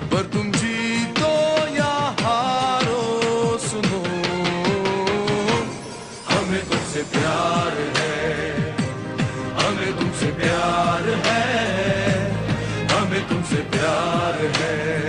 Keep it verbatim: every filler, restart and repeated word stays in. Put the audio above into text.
पर तुम जीतो या हारो सुनो, हमें तुमसे प्यार है, हमें तुमसे प्यार है, हमें तुमसे प्यार है।